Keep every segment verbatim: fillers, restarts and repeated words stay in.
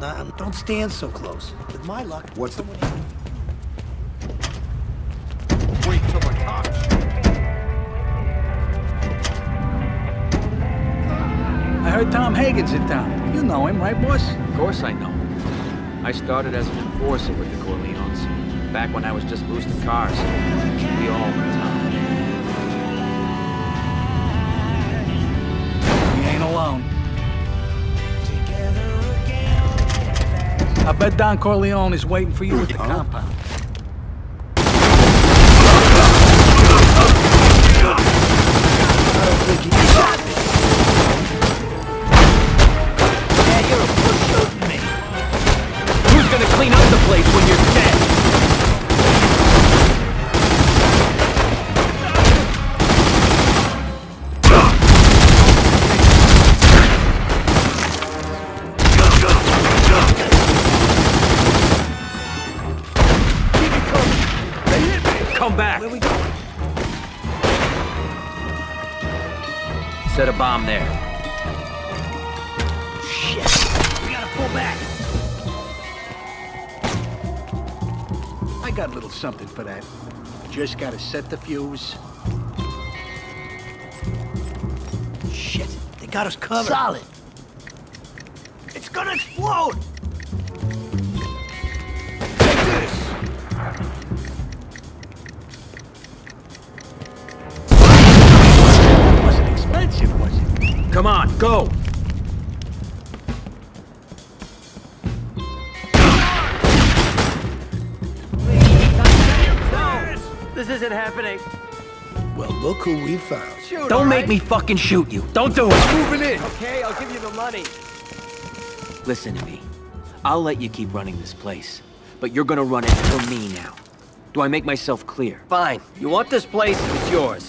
Nah, don't stand so close. With my luck, what's the... someone... Wait till the cops. I heard Tom Hagen's in town. You know him, right, boss? Of course I know him. I started as an enforcer with the Corleones, back when I was just boosting cars. We all know Tom. He ain't alone. I bet Don Corleone is waiting for you at the compound. Yeah, you're a push shooting me. Who's gonna clean up the place when you're dead? Come back! Where we going? Set a bomb there. Shit! We gotta pull back. I got a little something for that. Just gotta set the fuse. Shit! They got us covered. Solid. It's gonna explode! Was it? Come on, go! No! This isn't happening. Well, look who we found. Shoot, Don't make right? me fucking shoot you. Don't do it. Moving in. Okay, I'll give you the money. Listen to me. I'll let you keep running this place, but you're gonna run it for me now. Do I make myself clear? Fine. You want this place? It's yours.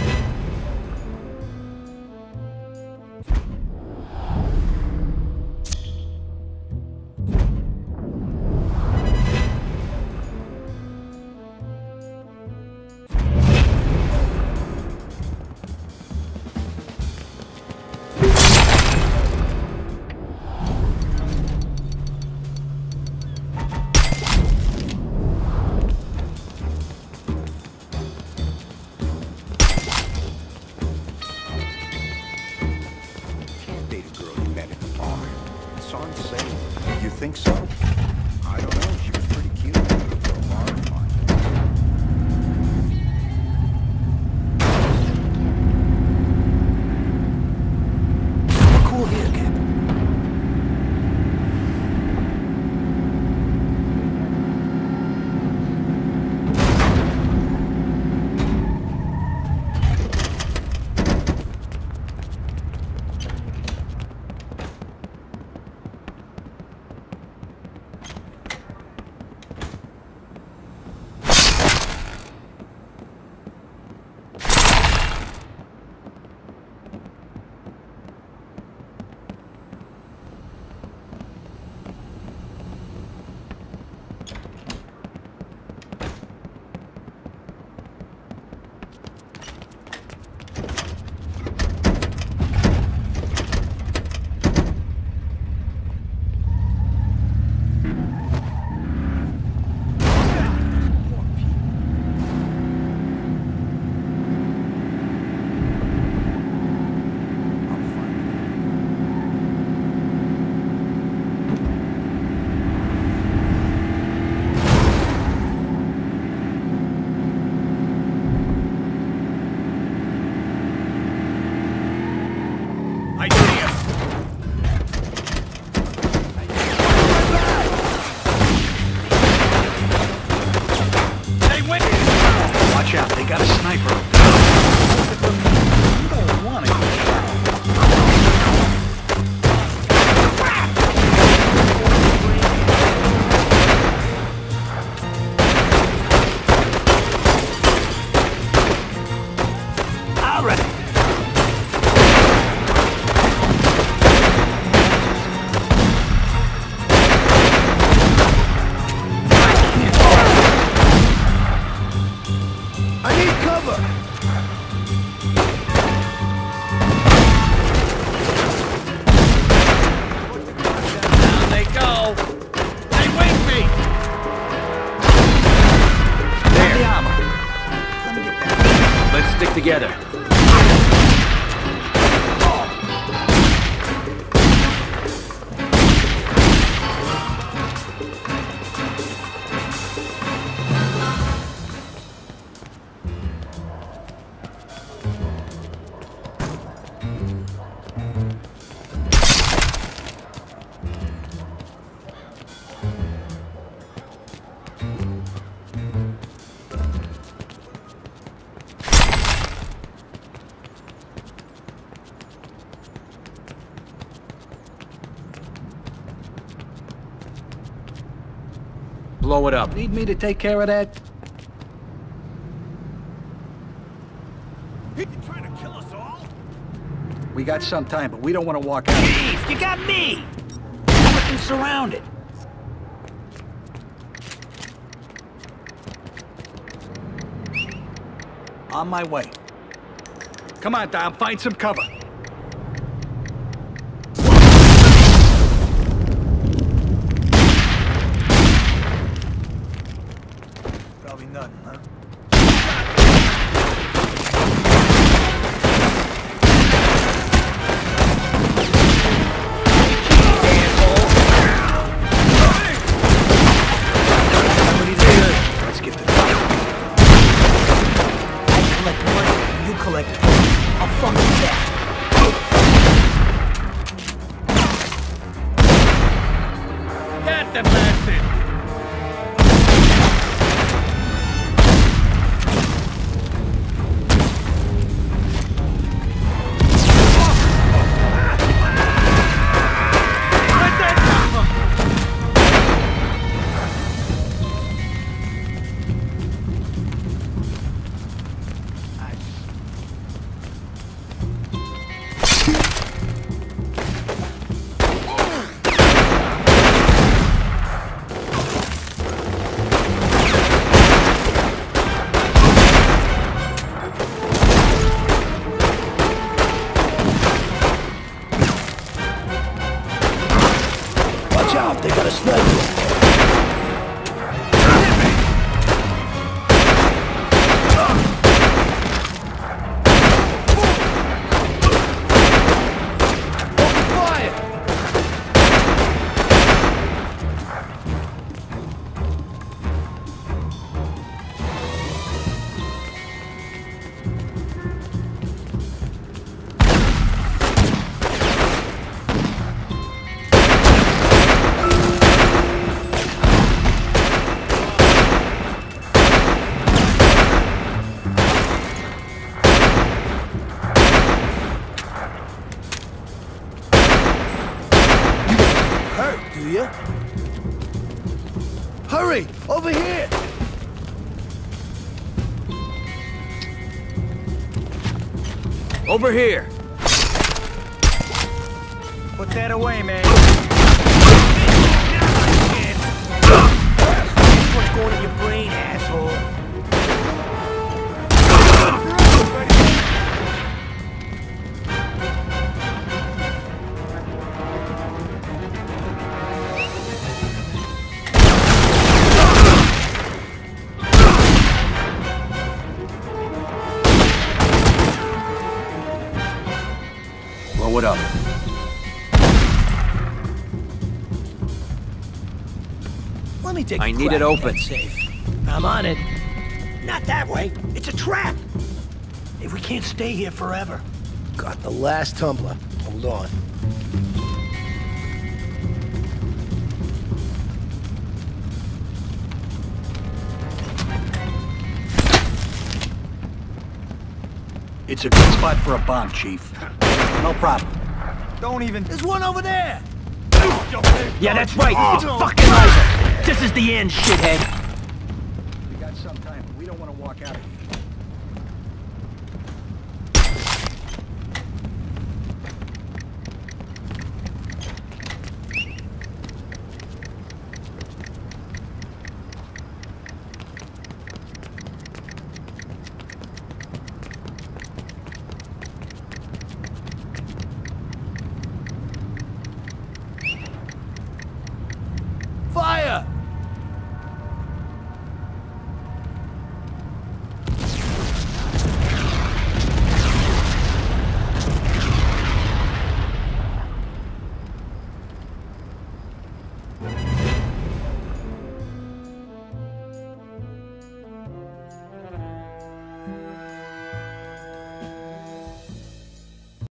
Think so? I don't know. She was pretty cute for a bar fight. We're cool here, Cap. together. Blow it up. Need me to take care of that? You trying to kill us all? We got some time, but we don't want to walk out. Chief, you got me! I'm fucking surrounded. On my way. Come on, Dom, find some cover. Probably nothing, huh? Let's get the top. I collect money, you collect it. I'll fuck with that. Get the bastard! Watch out, they got a sniper. Do you? Hurry! Over here! Over here. Put that away, man. What's going in your brain, asshole? Blow it up. Let me take a I need crack it at open. that safe. I'm on it. Not that way. It's a trap. Hey, we can't stay here forever. Got the last tumbler. Hold on. It's a good spot for a bomb, Chief. No problem. Don't even... There's one over there. Yeah, that's right. It's fucking over. This is the end, shithead. We got some time, but we don't want to walk out of here.